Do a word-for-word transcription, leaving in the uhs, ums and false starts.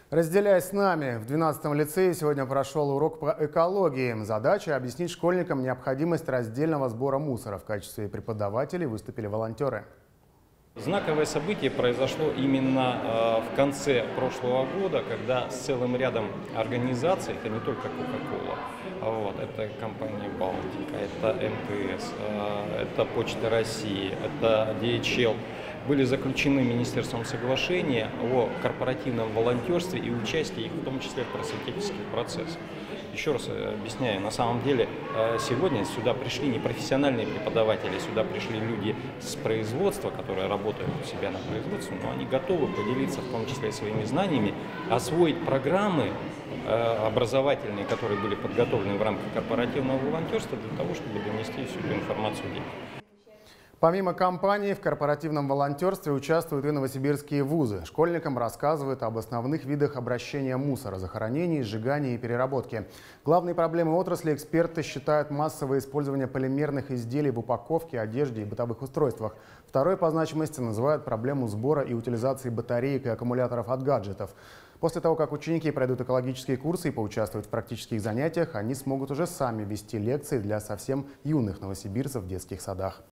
Разделяй с нами. В двенадцатом лицее сегодня прошел урок по экологии. Задача – объяснить школьникам необходимость раздельного сбора мусора. В качестве преподавателей выступили волонтеры. Знаковое событие произошло именно в конце прошлого года, когда с целым рядом организаций, это не только Coca-Cola, вот, это компания Балтика, это эм тэ эс, это Почта России, это ди эйч эл, были заключены Министерством соглашения о корпоративном волонтерстве и участии их, в том числе в просветительских процессах. Еще раз объясняю, на самом деле сегодня сюда пришли не профессиональные преподаватели, сюда пришли люди с производства, которые работают у себя на производстве, но они готовы поделиться в том числе своими знаниями, освоить программы образовательные, которые были подготовлены в рамках корпоративного волонтерства для того, чтобы донести всю эту информацию детям. Помимо компаний, в корпоративном волонтерстве участвуют и новосибирские вузы. Школьникам рассказывают об основных видах обращения мусора, захоронений, сжигания и переработки. Главные проблемы отрасли эксперты считают массовое использование полимерных изделий в упаковке, одежде и бытовых устройствах. Второй по значимости называют проблему сбора и утилизации батареек и аккумуляторов от гаджетов. После того, как ученики пройдут экологические курсы и поучаствуют в практических занятиях, они смогут уже сами вести лекции для совсем юных новосибирцев в детских садах.